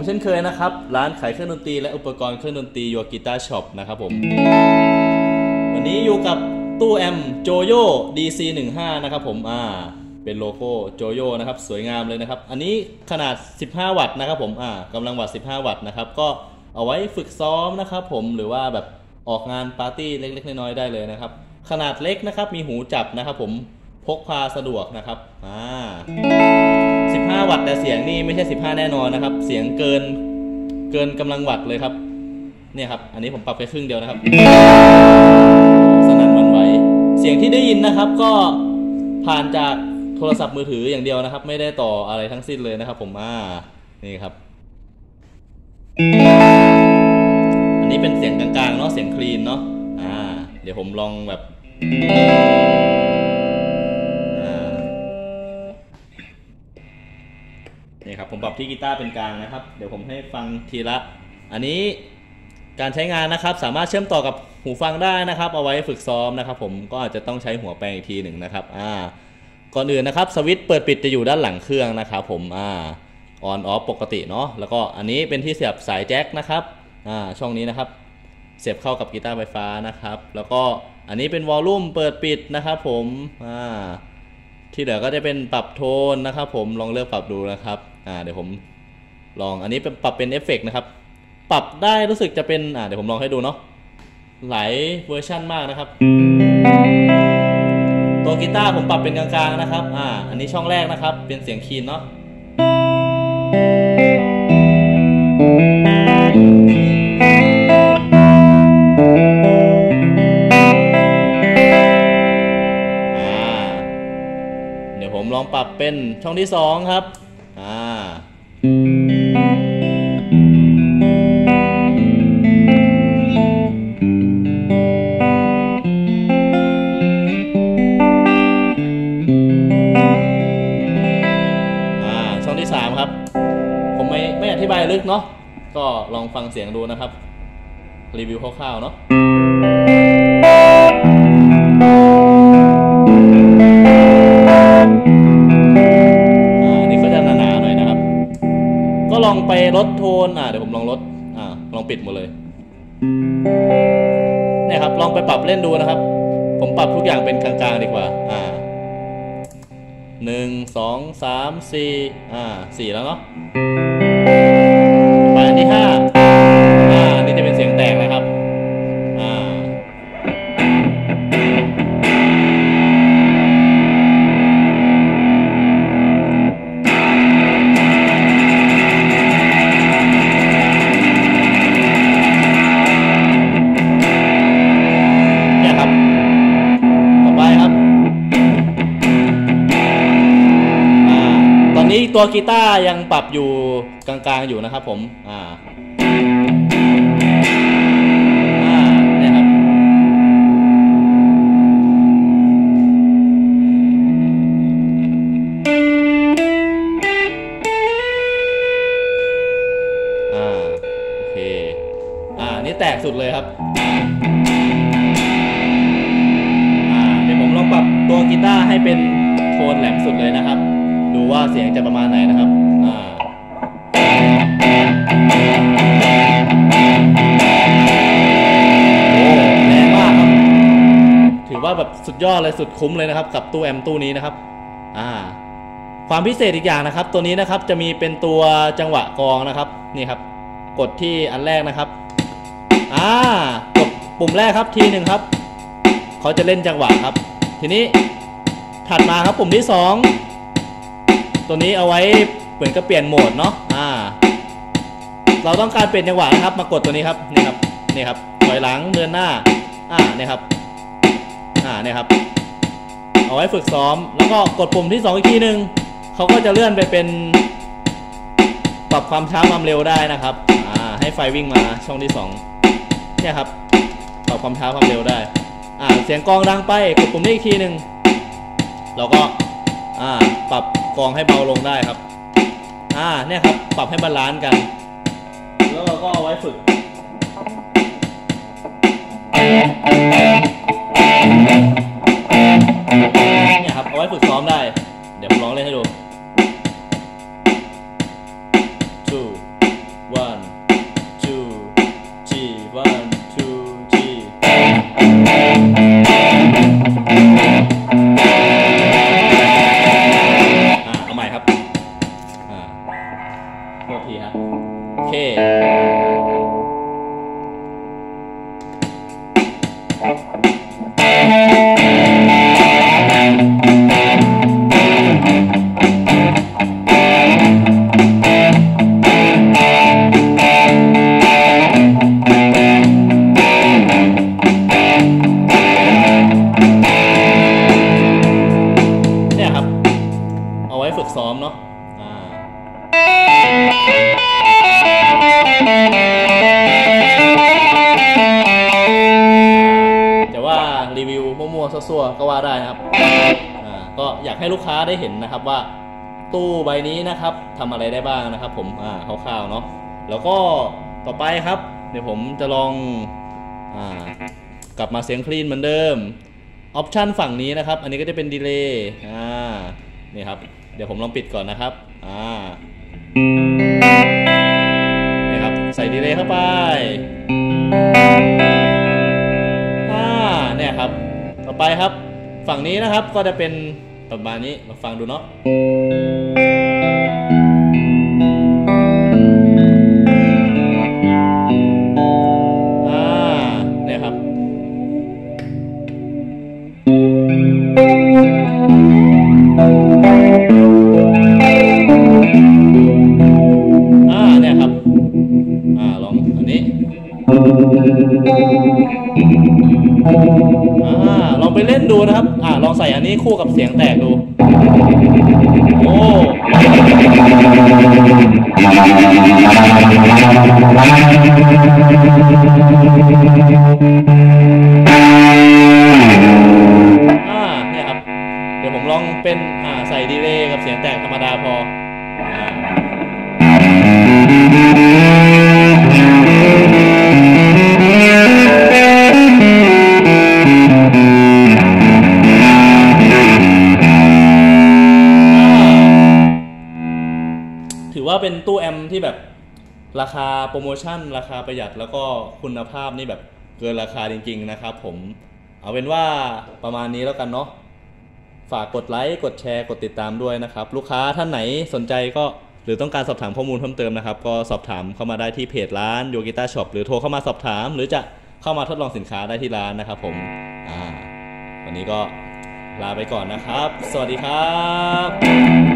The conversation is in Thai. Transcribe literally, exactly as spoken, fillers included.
เช่นเคยนะครับร้านขายเครื่องดนตรีและอุปกรณ์เครื่องดนตรีYour Guitar Shop นะครับผมวันนี้อยู่กับตู้แอมโจโย่ ดี ซี สิบห้านะครับผมอ่าเป็นโลโก้โจโย่นะครับสวยงามเลยนะครับอันนี้ขนาดสิบห้าวัตต์นะครับผมอ่ากำลังวัตต์สิบห้าวัตต์นะครับก็เอาไว้ฝึกซ้อมนะครับผมหรือว่าแบบออกงานปาร์ตี้เล็กๆน้อยๆได้เลยนะครับขนาดเล็กนะครับมีหูจับนะครับผมพกพาสะดวกนะครับอ่าสิบห้าวัตต์แต่เสียงนี่ไม่ใช่สิบห้าแน่นอนนะครับเสียงเกินเกินกำลังวัตต์เลยครับเนี่ยครับอันนี้ผมปรับไปครึ่งเดียวนะครับสนั่นหวั่นไหวเสียงที่ได้ยินนะครับก็ผ่านจากโทรศัพท์มือถืออย่างเดียวนะครับไม่ได้ต่ออะไรทั้งสิ้นเลยนะครับผมอ่านี่ครับอันนี้เป็นเสียงกลางๆเนาะเสียงคลีนเนาะอ่าเดี๋ยวผมลองแบบนี่ครับผมปรับที่กีตาร์เป็นกลางนะครับเดี๋ยวผมให้ฟังทีละอันนี้การใช้งานนะครับสามารถเชื่อมต่อกับหูฟังได้นะครับเอาไว้ฝึกซ้อมนะครับผมก็อาจจะต้องใช้หัวแปลงอีกทีหนึ่งนะครับอ่าก่อนอื่นนะครับสวิตช์เปิดปิดจะอยู่ด้านหลังเครื่องนะครับผมอ่าออนออฟปกติเนาะแล้วก็อันนี้เป็นที่เสียบสายแจ็คนะครับอ่าช่องนี้นะครับเสียบเข้ากับกีตาร์ไฟฟ้านะครับแล้วก็อันนี้เป็นวอลลุ่มเปิดปิดนะครับผมอ่าที่เหลือก็จะเป็นปรับโทนนะครับผมลองเลือกปรับดูนะครับอ่าเดี๋ยวผมลองอันนี้เป็นปรับเป็นเอฟเฟกต์นะครับปรับได้รู้สึกจะเป็นอ่าเดี๋ยวผมลองให้ดูเนาะหลายเวอร์ชั่นมากนะครับตัวกีตาร์ผมปรับเป็นกลางๆนะครับอ่าอันนี้ช่องแรกนะครับเป็นเสียงคีนเนาะเดี๋ยวผมลองปรับเป็นช่องที่สองครับอ่าผมไม่ไม่อธิบายลึกเนาะก็ลองฟังเสียงดูนะครับรีวิวคร่าวๆเนาะอันนี้ก็จะหนาๆหน่อยนะครับก็ลองไปลดโทนอ่าเดี๋ยวผมลองลดอ่าลองปิดหมดเลยเนี่ยครับลองไปปรับเล่นดูนะครับผมปรับทุกอย่างเป็นกลางๆดีกว่าอ่าหนึ่งสองสามสี่อ่าสี่แล้วเนาะไปอันที่ห้าอ่านี่จะเป็นเสียงแตกนะครับอ่าเนี่ยครับต่อไปครับตอนนี้ตัวกีตาร์ยังปรับอยู่กลางๆอยู่นะครับผมอ่าอ่าเนี่ยครับอ่าโอเคอ่านี่แตกสุดเลยครับอ่าเดี๋ยวผมลองปรับตัวกีตาร์ให้เป็นโทนแหลมสุดเลยนะครับดูว่าเสียงจะประมาณไหนนะครับอ่าโอ้แรงมากครับถือว่าแบบสุดยอดเลยสุดคุ้มเลยนะครับกับตู้แอมตู้นี้นะครับอ่าความพิเศษอีกอย่างนะครับตัวนี้นะครับจะมีเป็นตัวจังหวะกลองนะครับนี่ครับกดที่อันแรกนะครับอ่ากดปุ่มแรกครับทีหนึ่งครับเขาจะเล่นจังหวะครับทีนี้ถัดมาครับปุ่มที่สองตัวนี้เอาไว้เหมือนกับเปลี่ยนโหมดเนาะอ่าเราต้องการเปลี่ยนจังหวะนะครับมากดตัวนี้ครับนี่ครับนี่ครับถอยหลังเดินหน้าอ่านี่ครับอ่านี่ครับเอาไว้ฝึกซ้อมแล้วก็กดปุ่มที่สองอีกทีหนึ่งเขาก็จะเลื่อนไปเป็นปรับความช้าความเร็วได้นะครับอ่าให้ไฟวิ่งมาช่องที่สองเนี่ยครับปรับความช้าความเร็วได้อ่าเสียงกลองดังไปกดปุ่มนี้อีกทีหนึ่งเราก็อ่าปรับกลองให้เบาลงได้ครับอ่าเนี่ยครับปรับให้บาลานซ์กันแล้วเราก็เอาไว้ฝึกเนี่ยครับเอาไว้ฝึกซ้อมได้เดี๋ยวผมลองเล่นให้ดู two ฝึกซ้อมเนาะแต่ว่ารีวิวมั่วๆซั่วๆก็ว่าได้นะครับก็อยากให้ลูกค้าได้เห็นนะครับว่าตู้ใบนี้นะครับทำอะไรได้บ้างนะครับผมอ่าคร่าวๆเนาะแล้วก็ต่อไปครับเดี๋ยวผมจะลองอ่ากลับมาเสียงคลีนเหมือนเดิมออปชันฝั่งนี้นะครับอันนี้ก็จะเป็นดีเลย์อ่านี่ครับเดี๋ยวผมลองปิดก่อนนะครับอ่านี่ครับใส่ดีเลย์เข้าไปอ่าเนี่ยครับต่อไปครับฝั่งนี้นะครับก็จะเป็นประมาณนี้มาฟังดูเนาะอ่าเนี่ยครับอ่าเนี่ยครับอ่าลองอันนี้อ่าลองไปเล่นดูนะครับอ่าลองใส่อันนี้คู่กับเสียงแตกดูโอ้อ่าเนี่ยครับเดี๋ยวผมลองเป็นอ่าใส่ดีเลย์กับเสียงแตกธรรมดาพออ่าถือว่าเป็นตู้แอมที่แบบราคาโปรโมชั่นราคาประหยัดแล้วก็คุณภาพนี่แบบเกินราคาจริงๆนะครับผมเอาเป็นว่าประมาณนี้แล้วกันเนาะฝากกดไลค์กดแชร์กดติดตามด้วยนะครับลูกค้าท่านไหนสนใจก็หรือต้องการสอบถามข้อมูลเพิ่มเติมนะครับก็สอบถามเข้ามาได้ที่เพจร้านโยกิต้าช็อปหรือโทรเข้ามาสอบถามหรือจะเข้ามาทดลองสินค้าได้ที่ร้านนะครับผมอ่าวันนี้ก็ลาไปก่อนนะครับสวัสดีครับ